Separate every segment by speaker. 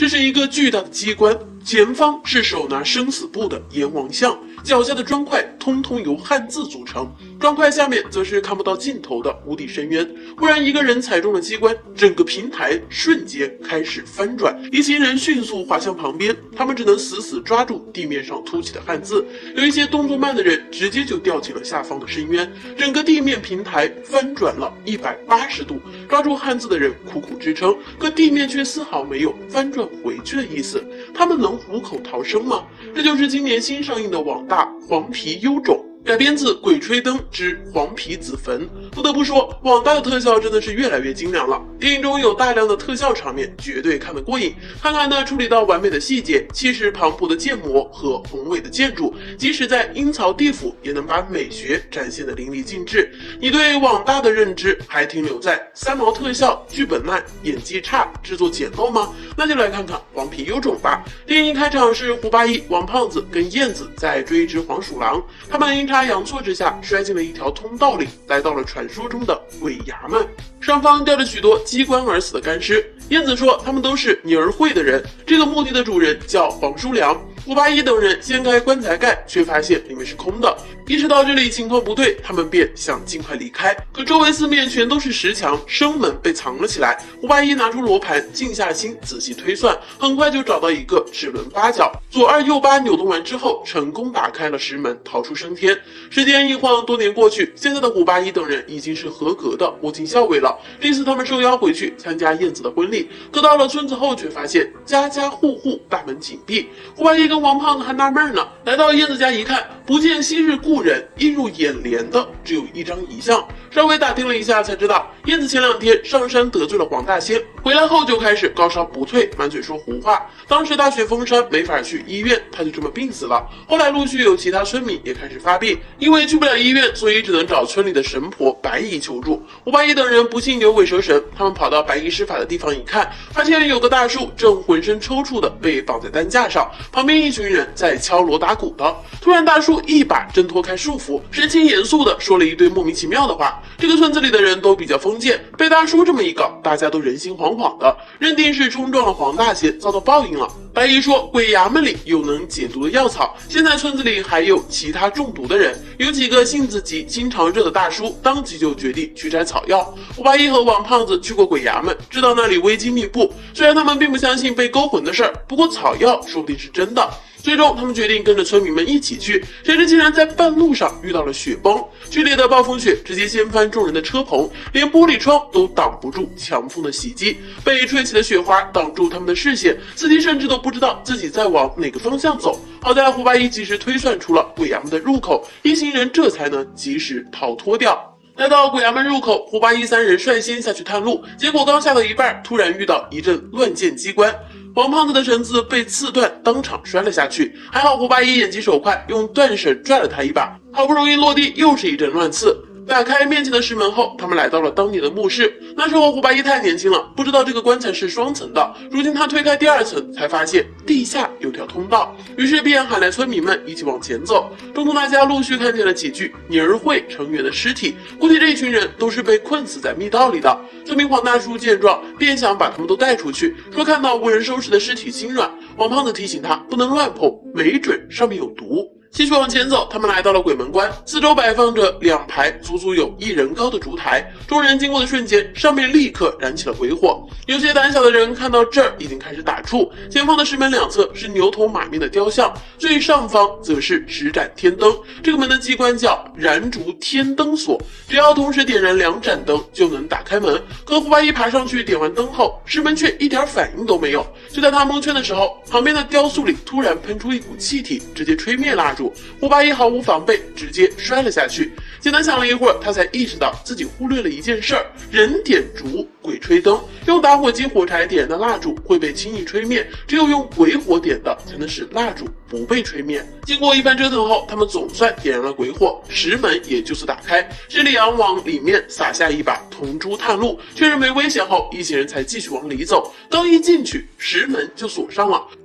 Speaker 1: 这是一个巨大的机关，前方是手拿生死簿的阎王像，脚下的砖块通通由汉字组成，砖块下面则是看不到尽头的无底深渊。忽然一个人踩中了机关，整个平台瞬间开始翻转，一行人迅速滑向旁边，他们只能死死抓住地面上凸起的汉字，有一些动作慢的人直接就掉进了下方的深渊，整个地面平台翻转了180度，抓住汉字的人苦苦支撑，可地面却丝毫没有翻转回去的意思，他们能虎口逃生吗？这就是今年新上映的网大《黄皮幽种》，改编自《鬼吹灯之黄皮子坟》。不得不说，网大的特效真的是越来越精良了。电影中有大量的特效场面，绝对看得过瘾。看看呢，处理到完美的细节，气势磅礴的建模和宏伟的建筑，即使在阴曹地府，也能把美学展现得淋漓尽致。你对网大的认知还停留在三毛特效、剧本烂、演技差、制作简陋吗？那就来看看《黄皮幽种》吧。电影开场是胡八一、王胖子跟燕子在追一只黄鼠狼，他们阴差阳错之下摔进了一条通道里，来到了传说中的鬼衙门。上方吊着许多机关而死的干尸，燕子说他们都是女儿会的人，这个墓地的主人叫黄叔良。胡八一等人掀开棺材盖，却发现里面是空的。意识到这里情况不对，他们便想尽快离开，可周围四面全都是石墙，生门被藏了起来。胡八一拿出罗盘，静下心仔细推算，很快就找到一个齿轮八角，左二右八扭动完之后，成功打开了石门，逃出升天。时间一晃，多年过去，现在的胡八一等人已经是合格的摸金校尉了。这次他们受邀回去参加燕子的婚礼，可到了村子后，却发现家家户户大门紧闭。胡八一跟王胖子还纳闷呢，来到燕子家一看，不见昔日故人，映入眼帘的只有一张遗像。稍微打听了一下，才知道燕子前2天上山得罪了黄大仙，回来后就开始高烧不退，满嘴说胡话。当时大雪封山，没法去医院，他就这么病死了。后来陆续有其他村民也开始发病，因为去不了医院，所以只能找村里的神婆白姨求助。胡八一等人不信牛鬼蛇神，他们跑到白姨施法的地方一看，发现有个大树正浑身抽搐的被绑在担架上，旁边一群人在敲锣打鼓的。突然大树一把挣脱开束缚，神情严肃的说了一堆莫名其妙的话。这个村子里的人都比较封建，被大叔这么一搞，大家都人心惶惶的，认定是冲撞了黄大仙，遭到报应了。白姨说鬼衙门里有能解毒的药草，现在村子里还有其他中毒的人，有几个性子急心肠热的大叔当即就决定去摘草药。胡八一和王胖子去过鬼衙门，知道那里危机密布，虽然他们并不相信被勾魂的事儿，不过草药说不定是真的。最终他们决定跟着村民们一起去，谁知竟然在半路上遇到了雪崩，剧烈的暴风雪直接掀翻众人的车棚，连玻璃窗都挡不住强风的袭击，被吹起的雪花挡住他们的视线，司机甚至都不知道自己在往哪个方向走。好在胡八一及时推算出了鬼衙门的入口，一行人这才能及时逃脱掉。来到鬼衙门入口，胡八一3人率先下去探路，结果刚下到一半，突然遇到一阵乱箭机关，王胖子的绳子被刺断，当场摔了下去。还好胡八一眼疾手快，用断绳拽了他一把，好不容易落地，又是一阵乱刺。打开面前的石门后，他们来到了当年的墓室。那时候胡八一太年轻了，不知道这个棺材是双层的。如今他推开第2层，才发现地下有条通道，于是便喊来村民们一起往前走。中途大家陆续看见了几具女儿会成员的尸体，估计这一群人都是被困死在密道里的。村民黄大叔见状，便想把他们都带出去，说看到无人收拾的尸体心软。王胖子提醒他不能乱碰，没准上面有毒。继续往前走，他们来到了鬼门关，四周摆放着2排足足有1人高的烛台，众人经过的瞬间，上面立刻燃起了鬼火。有些胆小的人看到这儿已经开始打怵，前方的石门2侧是牛头马面的雕像，最上方则是执盏天灯。这个门的机关叫燃烛天灯锁，只要同时点燃2盏灯就能打开门。可胡八一爬上去点完灯后，石门却一点反应都没有。就在他蒙圈的时候，旁边的雕塑里突然喷出一股气体，直接吹灭蜡烛。胡八一毫无防备，直接摔了下去。简单想了一会儿，他才意识到自己忽略了一件事儿：人点烛，鬼吹灯。用打火机火柴点燃的蜡烛会被轻易吹灭，只有用鬼火点的才能使蜡烛不被吹灭。经过一番折腾后，他们总算点燃了鬼火，石门也就此打开。施里昂往里面撒下一把铜珠探路，确认没危险后，一行人才继续往里走。刚一进去，石门就锁上了。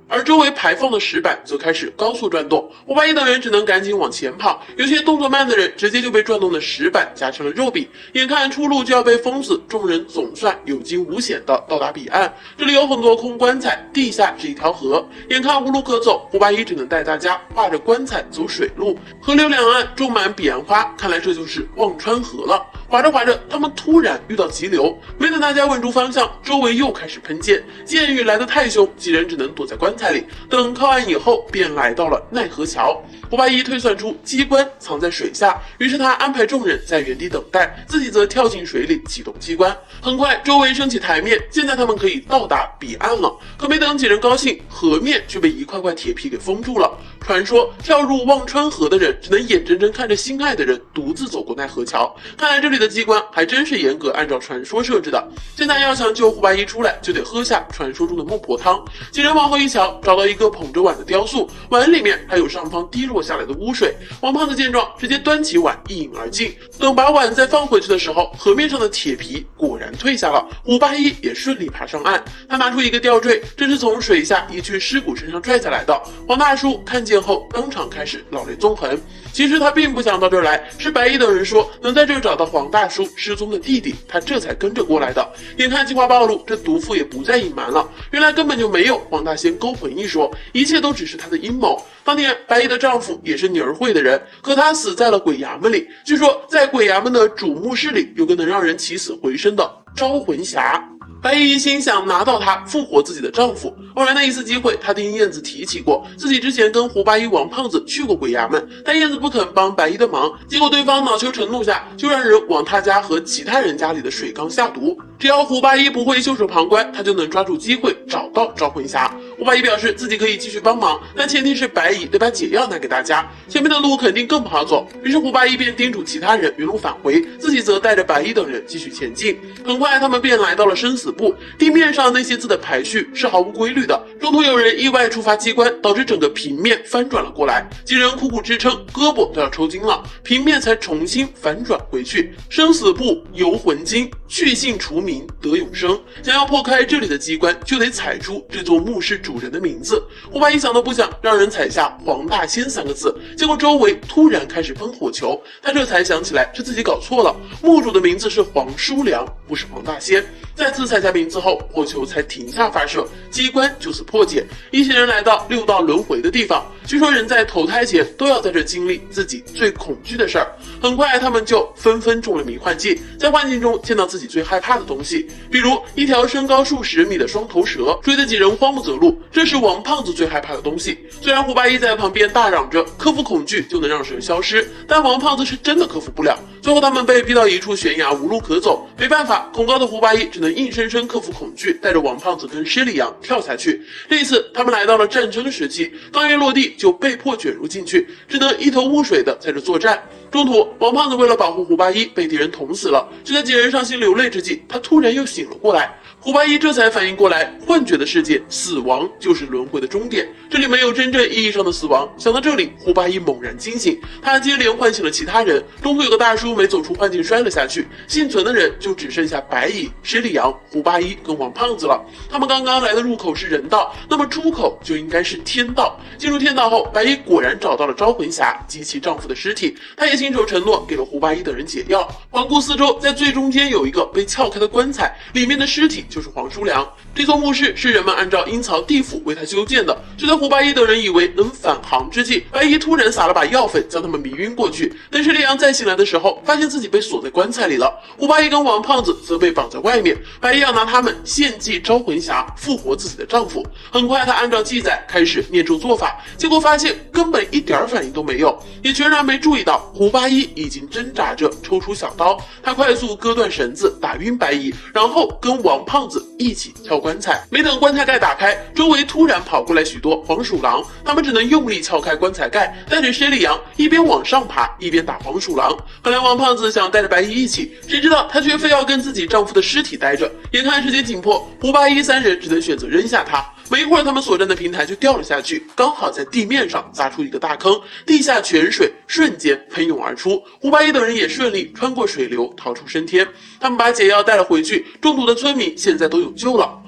Speaker 1: 而周围排放的石板则开始高速转动，胡八一等人只能赶紧往前跑，有些动作慢的人直接就被转动的石板夹成了肉饼，眼看出路就要被封死，众人总算有惊无险的到达彼岸。这里有很多空棺材，地下是一条河，眼看无路可走，胡八一只能带大家画着棺材走水路，河流两岸种满彼岸花，看来这就是忘川河了。划着划着，他们突然遇到急流，没等大家稳住方向，周围又开始喷溅，箭雨来得太凶，几人只能躲在棺材里。等靠岸以后，便来到了奈何桥。胡八一推算出机关藏在水下，于是他安排众人在原地等待，自己则跳进水里启动机关。很快，周围升起台面，现在他们可以到达彼岸了。可没等几人高兴，河面却被一块块铁皮给封住了。传说跳入忘川河的人，只能眼睁睁看着心爱的人独自走过奈何桥。看来这里的机关还真是严格按照传说设置的。现在要想救胡八一出来，就得喝下传说中的孟婆汤。几人往后一瞧，找到一个捧着碗的雕塑，碗里面还有上方滴落下来的污水。王胖子见状，直接端起碗一饮而尽。等把碗再放回去的时候，河面上的铁皮果然退下了，胡八一也顺利爬上岸。他拿出一个吊坠，这是从水下移去尸骨身上拽下来的。黄大叔看见后当场开始老泪纵横。其实他并不想到这儿来，是白衣等人说能在这儿找到黄大叔失踪的弟弟，他这才跟着过来的。眼看计划暴露，这毒妇也不再隐瞒了，原来根本就没有黄大仙勾魂一说，一切都只是他的阴谋。当年白衣的丈夫也是女儿会的人，可他死在了鬼衙门里。据说在鬼衙门的主墓室里有个能让人起死回生的招魂匣。白衣一心想拿到它复活自己的丈夫，偶然的一次机会，他听燕子提起过自己之前跟胡八一、王胖子去过鬼衙门，但燕子不肯帮白衣的忙，结果对方恼羞成怒下，就让人往他家和其他人家里的水缸下毒。只要胡八一不会袖手旁观，他就能抓住机会找到招魂匣。胡八一表示自己可以继续帮忙，但前提是白衣得把解药拿给大家，前面的路肯定更不好走。于是胡八一便叮嘱其他人原路返回，自己则带着白衣等人继续前进。很快他们便来到了生死簿，地面上那些字的排序是毫无规律的，中途有人意外触发机关，导致整个平面翻转了过来，几人苦苦支撑，胳膊都要抽筋了，平面才重新反转回去。生死簿游魂经，去姓除名得永生。想要破开这里的机关，就得踩出这座墓室主人的名字。胡八一想都不想，让人踩下黄大仙三个字，结果周围突然开始喷火球，他这才想起来是自己搞错了，墓主的名字是黄叔良，不是黄大仙。再次踩下名字后，火球才停下发射，机关就此破解。一行人来到六道轮回的地方，据说人在投胎前都要在这经历自己最恐惧的事儿。很快他们就纷纷中了迷幻剂，在幻境中见到自己最害怕的东西，比如一条身高数十米的双头蛇，追得几人慌不择路。这是王胖子最害怕的东西。虽然胡八一在旁边大嚷着克服恐惧就能让蛇消失，但王胖子是真的克服不了。最后他们被逼到一处悬崖，无路可走，没办法，恐高的胡八一只能硬生生克服恐惧，带着王胖子跟施里阳跳下去。这一次他们来到了战争时期，刚一落地就被迫卷入进去，只能一头雾水的在这作战。中途王胖子为了保护胡八一被敌人捅死了，就在几人伤心流泪之际，他突然又醒了过来。胡八一这才反应过来，幻觉的世界，死亡就是轮回的终点，这里没有真正意义上的死亡。想到这里，胡八一猛然惊醒，他接连唤醒了其他人。中途有个大叔没走出幻境摔了下去，幸存的人就只剩下白蚁、施里阳、胡八一跟王胖子了。他们刚刚来的入口是人道，那么出口就应该是天道。进入天道后，白蚁果然找到了招魂匣及其丈夫的尸体，他也亲手承诺给了胡八一等人解药。环顾四周，在最中间有一个被撬开的棺材，里面的尸体就是黄叔良。这座墓室是人们按照阴曹地府为他修建的。就在胡八一等人以为能返航之际，白衣突然撒了把药粉，将他们迷晕过去。等施里阳再醒来的时候，发现自己被锁在棺材里了。胡八一跟王胖子则被绑在外面，白衣要拿他们献祭招魂匣，复活自己的丈夫。很快他按照记载开始念咒做法，结果发现根本一点反应都没有，也全然没注意到胡八一已经挣扎着抽出小刀。他快速割断绳子，打晕白衣，然后跟王胖子一起撬棺材。没等棺材盖打开，周围突然跑过来许多黄鼠狼，他们只能用力撬开棺材盖，带着施里阳一边往上爬一边打黄鼠狼。本来王胖子想带着白衣一起，谁知道他却非要跟自己丈夫的尸体待着。眼看时间紧迫，胡八一三人只能选择扔下他。没一会儿，他们所站的平台就掉了下去，刚好在地面上砸出一个大坑，地下泉水瞬间喷涌而出。胡八一等人也顺利穿过水流逃出升天。他们把解药带了回去，中途的村民现在都有救了。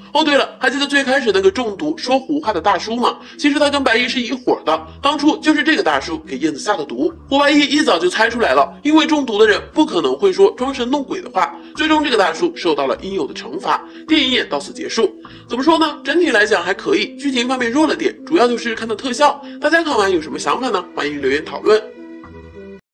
Speaker 1: 哦，对了，还记得最开始那个中毒说胡话的大叔吗？其实他跟白衣是一伙的，当初就是这个大叔给燕子下的毒。胡白衣一早就猜出来了，因为中毒的人不可能会说装神弄鬼的话，最终这个大叔受到了应有的惩罚。电影也到此结束。怎么说呢？整体来讲还可以，剧情方面弱了点，主要就是看到特效。大家看完有什么想法呢？欢迎留言讨论。